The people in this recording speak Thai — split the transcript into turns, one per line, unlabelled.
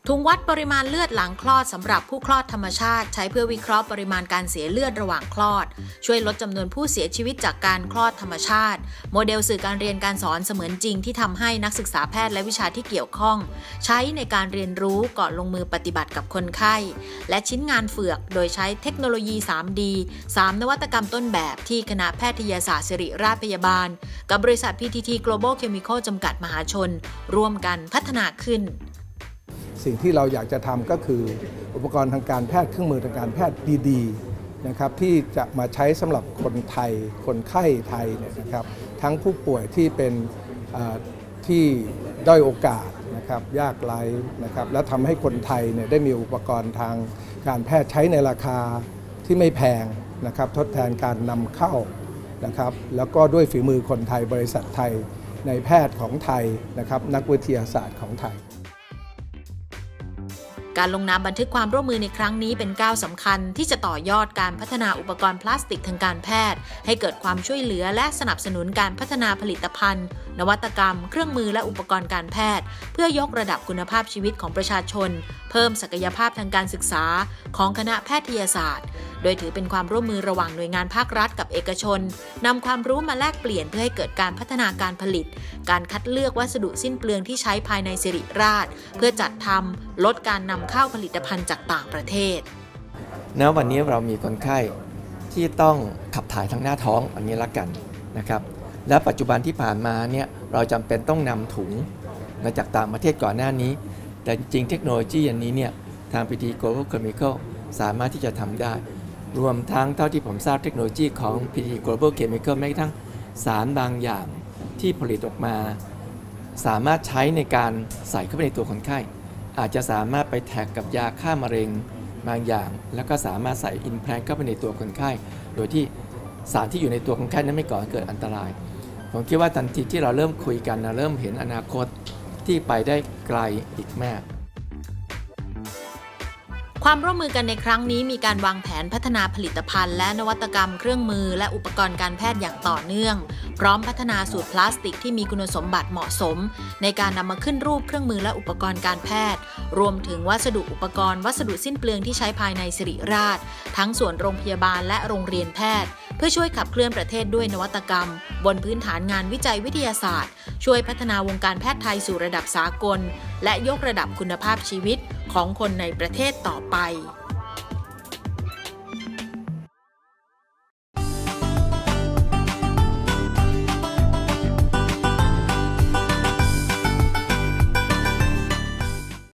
ถุงวัดปริมาณเลือดหลังคลอดสำหรับผู้คลอดธรรมชาติใช้เพื่อวิเคราะห์ปริมาณการเสียเลือดระหว่างคลอดช่วยลดจำนวนผู้เสียชีวิตจากการคลอดธรรมชาติโมเดลสื่อการเรียนการสอนเสมือนจริงที่ทำให้นักศึกษาแพทย์และวิชาที่เกี่ยวข้องใช้ในการเรียนรู้ก่อนลงมือปฏิบัติกับคนไข้และชิ้นงานเฟือกโดยใช้เทคโนโลยี 3D 3 นวัตกรรมต้นแบบที่คณะแพทยศาสตร์ศิริราชพยาบาลกับบริษัท PTT Global Chemical จำกัดมหาชนร่วมกันพัฒนาขึ้น
สิ่งที่เราอยากจะทำก็คืออุปกรณ์ทางการแพทย์เครื่องมือทางการแพทย์ดีๆนะครับที่จะมาใช้สำหรับคนไทยคนไข้ไทยเนี่ยนะครับทั้งผู้ป่วยที่เป็นที่ด้อยโอกาสนะครับยากไร้นะครับและทำให้คนไทยเนี่ยได้มีอุปกรณ์ทางการแพทย์ใช้ในราคาที่ไม่แพงนะครับทดแทนการนำเข้านะครับแล้วก็ด้วยฝีมือคนไทยบริษัทไทยในแพทย์ของไทยนะครับนักวิทยาศาสตร์ของไทย
การลงนามบันทึกความร่วมมือในครั้งนี้เป็นก้าวสำคัญที่จะต่อยอดการพัฒนาอุปกรณ์พลาสติกทางการแพทย์ให้เกิดความช่วยเหลือและสนับสนุนการพัฒนาผลิตภัณฑ์นวัตกรรมเครื่องมือและอุปกรณ์การแพทย์เพื่อยกระดับคุณภาพชีวิตของประชาชนเพิ่มศักยภาพทางการศึกษาของคณะแพทยศาสตร์โดยถือเป็นความร่วมมือระหว่างหน่วยงานภาครัฐกับเอกชนนำความรู้มาแลกเปลี่ยนเพื่อให้เกิดการพัฒนาการผลิตการคัดเลือกวัสดุสิ้นเปลืองที่ใช้ภายในศิริราชเพื่อจัดทำลดการนำเข้าผลิตภัณฑ์จากต่างประเทศ
ณวันนี้เรามีคนไข้ที่ต้องขับถ่ายทางหน้าท้องอันนี้ละกันนะครับและปัจจุบันที่ผ่านมาเนี่ยเราจำเป็นต้องนำถุงมาจากต่างประเทศก่อนหน้านี้แต่จริงเทคโนโลยีอันนี้เนี่ยทาง PTT Global Chemical สามารถที่จะทำได้รวมทั้งเท่าที่ผมทราบเทคโนโลยีของ PTT Global Chemical แม้กระทั่งสารบางอย่างที่ผลิตออกมาสามารถใช้ในการใส่เข้าไปในตัวคนไข้อาจจะสามารถไปแท็กกับยาฆ่ามะเร็งบางอย่างแล้วก็สามารถใส่อินแพลนเข้าไปในตัวคนไข้โดยที่สารที่อยู่ในตัวคนไข้นั้นไม่ก่อให้เกิดอันตรายผมคิดว่าทันทีที่เราเริ่มคุยกันเริ่มเห็นอนาคตที่ไปได้ไกลอีกมาก
ความร่วมมือกันในครั้งนี้มีการวางแผนพัฒนาผลิตภัณฑ์และนวัตกรรมเครื่องมือและอุปกรณ์การแพทย์อย่างต่อเนื่องพร้อมพัฒนาสูตรพลาสติกที่มีคุณสมบัติเหมาะสมในการนำมาขึ้นรูปเครื่องมือและอุปกรณ์การแพทย์รวมถึงวัสดุอุปกรณ์วัสดุสิ้นเปลืองที่ใช้ภายในศิริราชทั้งส่วนโรงพยาบาลและโรงเรียนแพทย์เพื่อช่วยขับเคลื่อนประเทศด้วยนวัตกรรมบนพื้นฐานงานวิจัยวิทยาศาสตร์ช่วยพัฒนาวงการแพทย์ไทยสู่ระดับสากลและยกระดับคุณภาพชีวิตของคนในประเทศต่อไป